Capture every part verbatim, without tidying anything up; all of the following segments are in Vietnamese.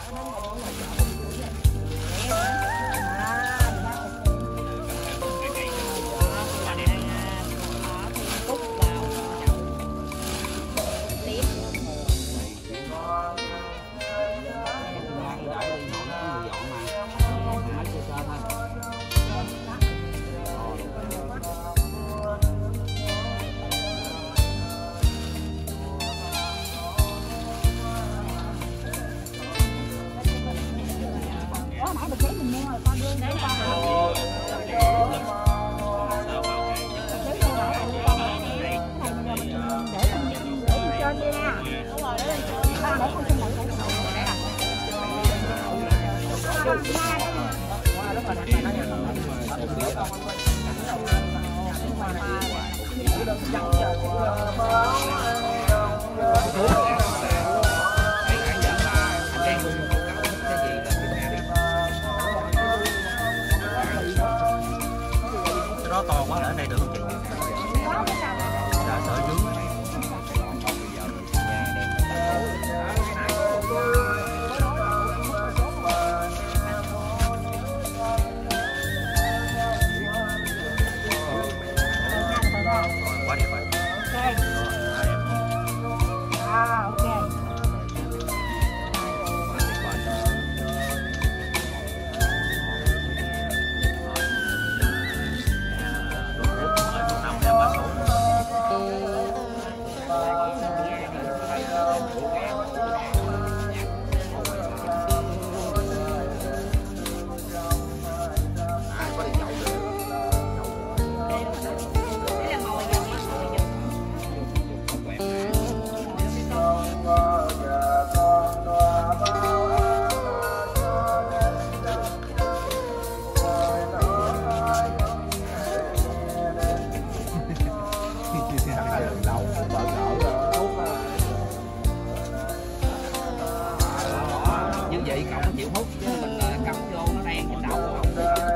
Nó to quá ở đây được không chị? Dạ sợ dướng. Quá đẹp rồi. À, ok. Như vậy cậu có chịu hút chứ mình cắm vô nó đen trên đầu không?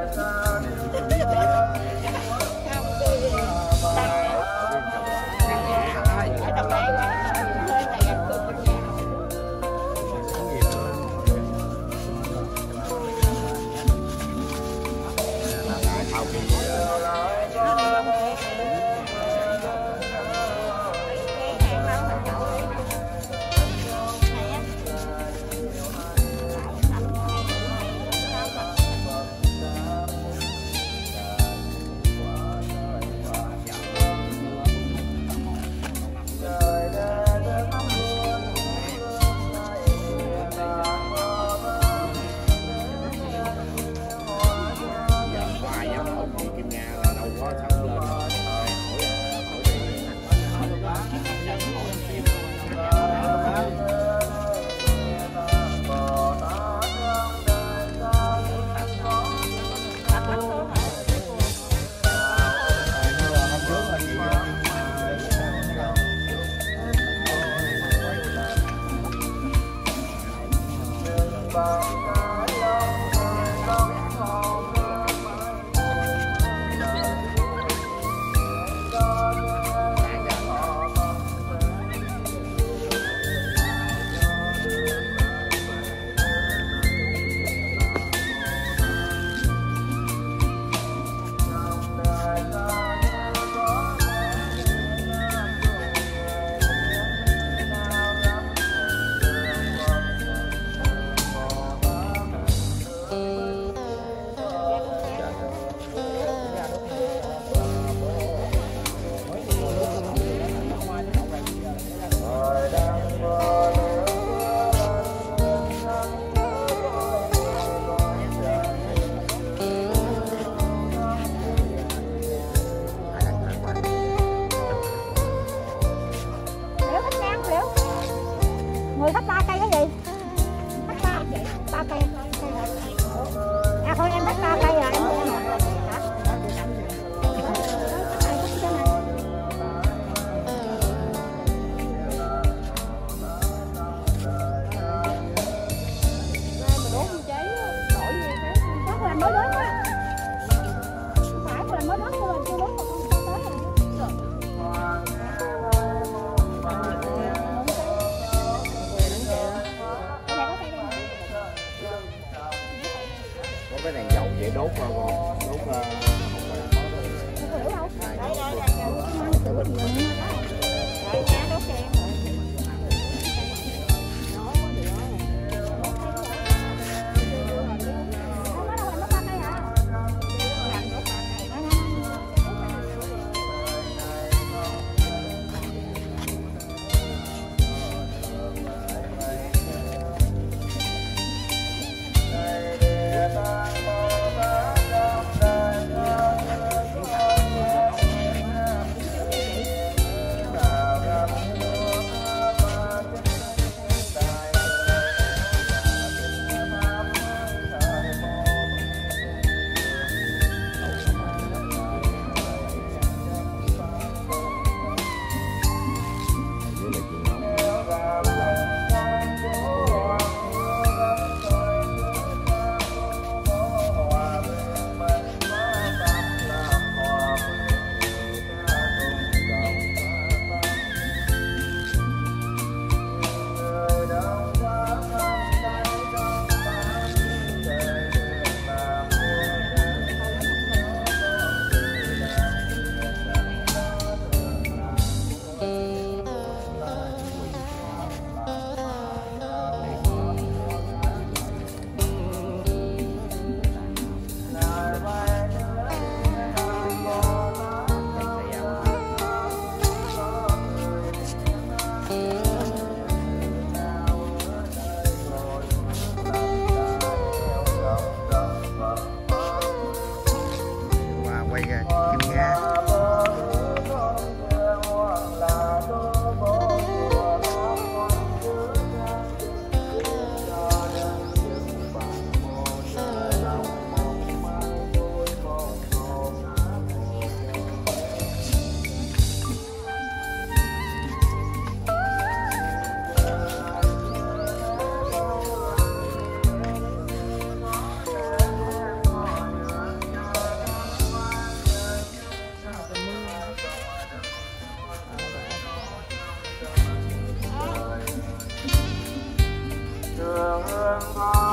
Người thắp ba cây cái gì? Thắp ba, ba cây. À thôi em thắp ba cây rồi em mua hả? Chắc là mới đến quá. Không phải là mới đến rồi, chưa đến rồi con tới rồi. cái đèn dầu dễ đốt qua con, đốt uh, không phải khó đâu. Không hiểu đâu. Đấy, đây, đây, đây, đây, đây, đốt cho em rồi. Hương